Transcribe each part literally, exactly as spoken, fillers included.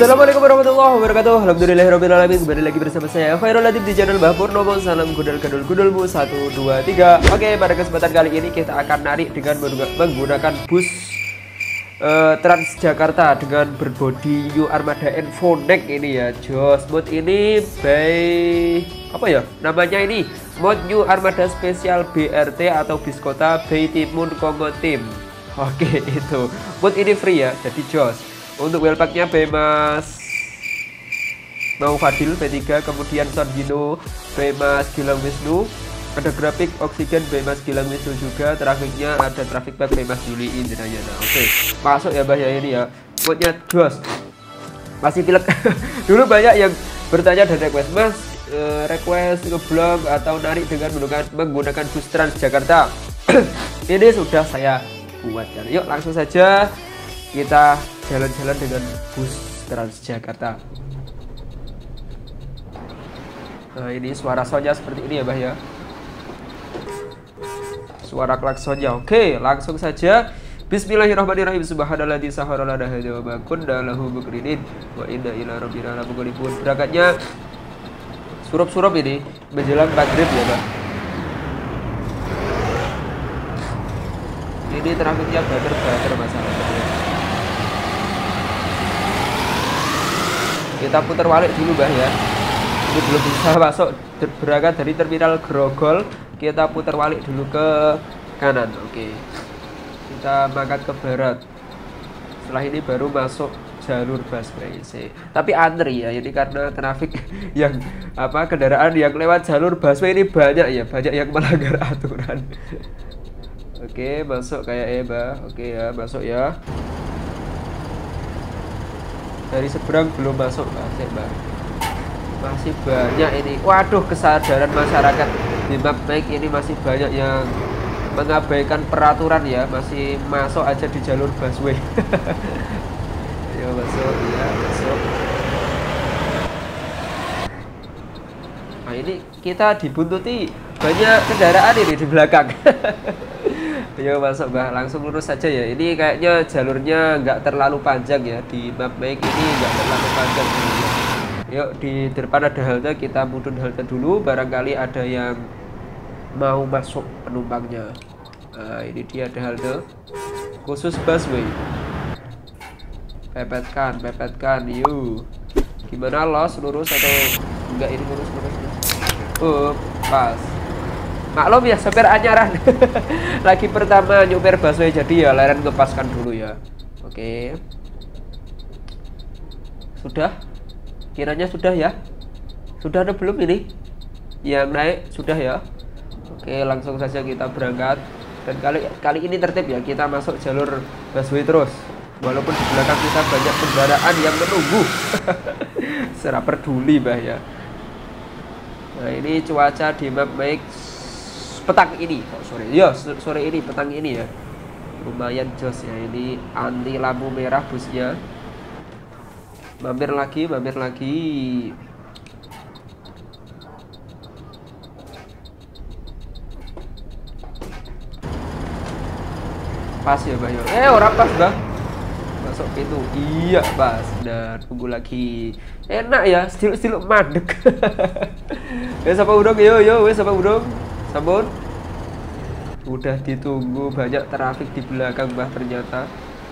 Assalamualaikum warahmatullahi wabarakatuh. Alhamdulillahirabbil alamin. Kembali lagi bersama saya Khairul Latif di channel Mbah Purnomo. Salam gudul-gudul gudulmu satu dua tiga. Oke, pada kesempatan kali ini kita akan narik dengan menggunakan bus uh, Transjakarta dengan berbodi New Armada Infonext ini ya. Jos mod ini by apa ya? Namanya ini mod New Armada Spesial B R T atau bis kota by Timun Kongo Team. Oke, itu mod ini free ya, jadi jos. Untuk wheelpacknya by Mas Mau Fadil B tiga, kemudian Sondino by Mas Gilang Wisnu, ada grafik oksigen by Mas Gilang Wisnu juga, trafiknya ada traffic pack by Mas Yuli Indrayana. Oke, masuk ya Mbah ya, ini ya modnya jos, masih pilek. Dulu banyak yang bertanya dan request, Mas eh, request ngeblog atau narik dengan menggunakan, menggunakan bus Transjakarta. Ini sudah saya buat ya. Yuk langsung saja kita jalan-jalan dengan bus Transjakarta. Nah, ini suara sonnya seperti ini ya Mbah ya, suara klaksonnya. Oke, langsung saja. Bismillahirrahmanirrahim. Subhanalladzi sahhara lana hadza wa ma kunna lahu muqrinin wa inna ila rabbina lamunqalibun. Berangkatnya surup-surup ini menjelang maghrib ya Mbah. Ini trafiknya bater-bater masalahnya. Kita putar balik dulu Mbah ya. Ini belum bisa masuk, berangkat dari terminal Grogol. Kita putar balik dulu ke kanan. Oke, kita mangkat ke barat. Setelah ini baru masuk jalur busway. Tapi antri ya, ini karena trafik yang apa kendaraan yang lewat jalur busway ini banyak ya, banyak yang melanggar aturan. Oke, masuk kayak eh Mbah. Oke ya, masuk ya. Dari seberang belum masuk masih Mbak, masih banyak ini. Waduh, kesadaran masyarakat di Mapmax ini masih banyak yang mengabaikan peraturan ya, masih masuk aja di jalur busway. Ayo masuk ya, masuk. Nah, ini kita dibuntuti banyak kendaraan ini di belakang. Ayo masuk Mbah, langsung lurus saja ya. Ini kayaknya jalurnya nggak terlalu panjang ya, di Mapmax ini nggak terlalu panjang. Yuk, di depan ada halte, kita mudun halte dulu, barangkali ada yang mau masuk penumpangnya. Nah, ini dia ada halte khusus busway. Pepetkan, pepetkan, yuk. Gimana, los lurus atau enggak? Ini lurus lurus. Oh, pas. Maklum ya, sopir anyaran. Lagi pertama nyupir busway, jadi ya leren ngepaskan dulu ya. Oke, sudah, kiranya sudah ya. Sudah ada belum ini yang naik? Sudah ya. Oke, langsung saja kita berangkat. Dan kali kali ini tertib ya, kita masuk jalur busway terus, walaupun di belakang kita banyak kendaraan yang menunggu. Serap peduli Mbah ya. Nah, ini cuaca di Mapmax petang ini, oh sore ya, sore ini, petang ini ya, lumayan jos ya. Ini anti lampu merah busnya. Mampir lagi, mampir lagi. Pas ya Mbah. Eh, orang pas Mbah. Masuk pintu. Iya pas. Nah, tunggu lagi. Enak ya, stiluk-stiluk mandek. Wes apa udang, yo yo, wes apa udang. Sampun. Udah ditunggu, banyak trafik di belakang Mbah ternyata.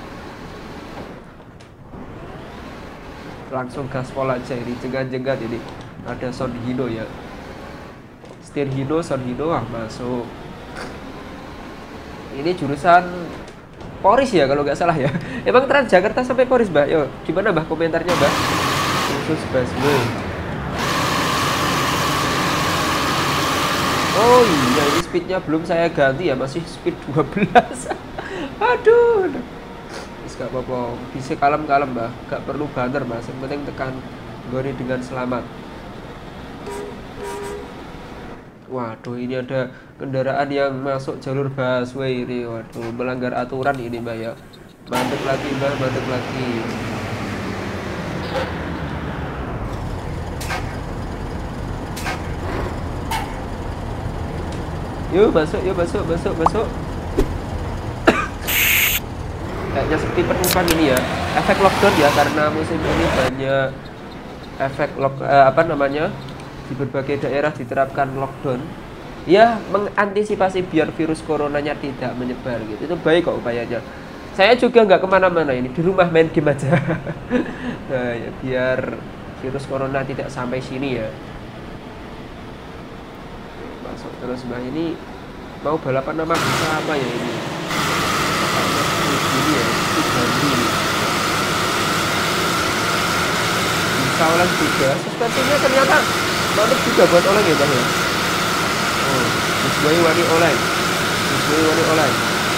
Langsung gaspol aja ini, jenggat-jenggat ini. Ada Sondino ya. Setir Hino, Sondino, ah masuk. Ini jurusan Poris ya kalau nggak salah ya. Emang Transjakarta sampai Poris Mbah? Yo, gimana Mbah komentarnya Mbah? Khusus busway. Oh iya, ini speednya belum saya ganti ya, masih speed dua belas. Aduh, bisa gak apa-apa, bisa kalem-kalem Mbah, gak perlu banter Mbah, yang penting tekan gori dengan selamat. Waduh, ini ada kendaraan yang masuk jalur busway ini. Waduh, melanggar aturan ini Mbah ya. Mandek lagi Mbah, mandek lagi. Yuk masuk, yuk masuk, masuk, masuk. Kayaknya seperti penumpang ini ya. efek lockdown ya, karena musim ini banyak efek lock eh, apa namanya di berbagai daerah diterapkan lockdown ya, mengantisipasi biar virus coronanya tidak menyebar gitu. Itu baik kok upayanya. Saya juga nggak kemana-mana ini, di rumah main game aja. Nah, ya, biar virus corona tidak sampai sini ya. Masuk terus mbak, ini mau balapan nama sama ya ini. Ini ya, ini bisa oleng juga. Suspensinya ternyata mantap juga buat oleng ya bang ya. Oh, sesuai wani oleng, sesuai wani oleng.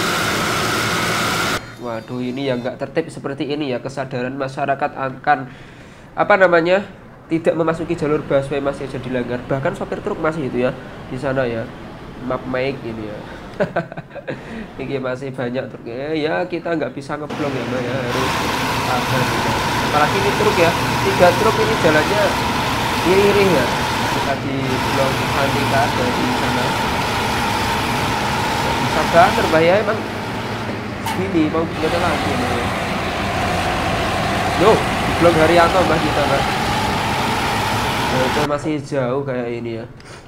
Waduh, ini yang nggak tertib seperti ini ya, kesadaran masyarakat akan apa namanya tidak memasuki jalur busway masih jadi dilanggar. Bahkan sopir truk masih itu ya di sana ya, map make ini ya. Ini masih banyak truk ya, ya kita nggak bisa ngeblok ya mbak ya, harus sabar gitu. Apalagi ini truk ya, tiga truk ini jalannya iri-iri ya, kita di blok Antika dari sana. Gak bisa banget mbak ya, emang ini mau gimana lagi nih. Yo, belum Haryanto mbak kita mbak. Nah, itu masih jauh kayak ini ya.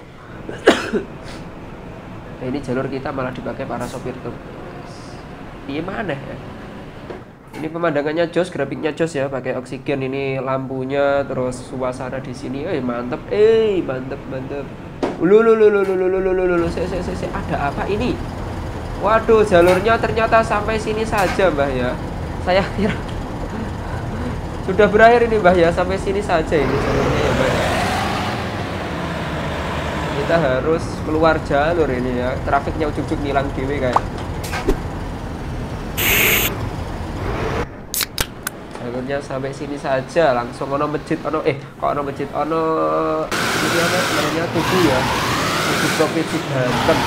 Nah, ini jalur kita malah dipakai para sopir tuh. Ini mana ya? Ini pemandangannya jos, grafiknya jos ya, pakai oksigen ini lampunya, terus suasana di sini, eh mantep, eh mantep mantep. Lu lu lu lu lu lu lu lu lu lu, se se se ada apa ini? Waduh, jalurnya ternyata sampai sini saja mbah ya. Saya kira sudah berakhir ini mbah ya, sampai sini saja ini jalurnya ya mbah ya. Kita harus keluar jalur ini ya, trafiknya ujuk-ujuk ngilang dewe kayak. Jalurnya sampai sini saja, langsung ono masjid ono eh kok ono masjid ono ini apa namanya tugu ya, tugu provinsi Banten.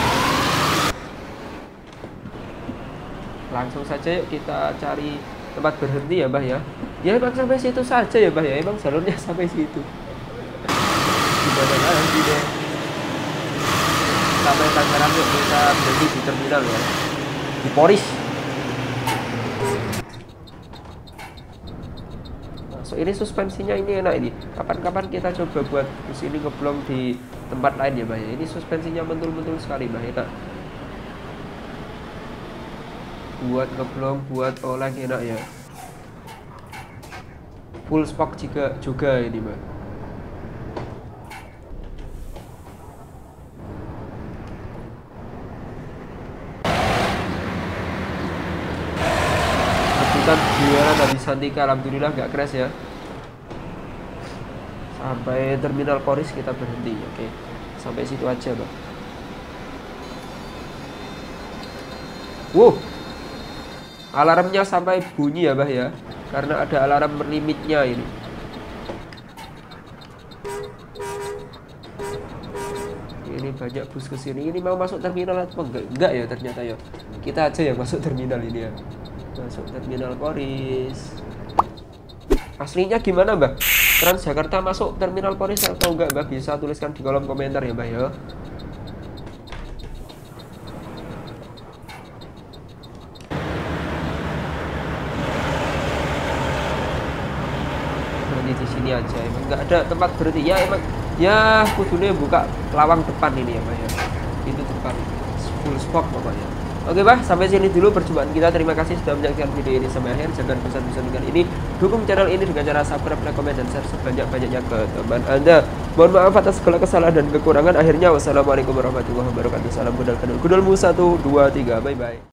Langsung saja yuk kita cari tempat berhenti ya mbah ya. Ya emang sampai situ saja ya mbah ya, emang jalurnya sampai situ. Gimana lagi deh. Sampai Tangerang yuk kita berhenti di terminal ya, di Poris. So ini suspensinya ini enak ini. Kapan-kapan kita coba buat bus ini ngeblong di tempat lain ya mbah ya. Ini suspensinya mentul-mentul sekali mbah, enak. Buat ngeblong, buat oleng enak ya. Full spock juga juga ini mbak. Rebutan juara dari Santika, alhamdulillah nggak crash ya. Sampai terminal Poris kita berhenti. Oke, sampai situ aja mbak. Wow, alarmnya sampai bunyi ya mbah ya, karena ada alarm limitnya ini. Ini banyak bus kesini. Ini mau masuk terminal atau enggak? Enggak ya ternyata ya. Kita aja yang masuk terminal ini ya. Masuk terminal Poris. Aslinya gimana mbah? Transjakarta masuk terminal Poris atau enggak mbah? Bisa tuliskan di kolom komentar ya mbah ya. Di sini aja, emang nggak ada tempat berhenti ya, emang ya kudune buka lawang depan ini ya mbak ya, itu depan full spot pokoknya. Oke bah, sampai sini dulu perjumpaan kita. Terima kasih sudah menyaksikan video ini sampai akhir. Jangan bosan-bosan dengan ini, dukung channel ini dengan cara subscribe, like, komen, dan share sebanyak-banyaknya ke teman anda. Mohon maaf atas segala kesalahan dan kekurangan. Akhirnya wassalamualaikum warahmatullahi wabarakatuh. Salam gudal kadul gudulmu satu dua tiga, bye bye.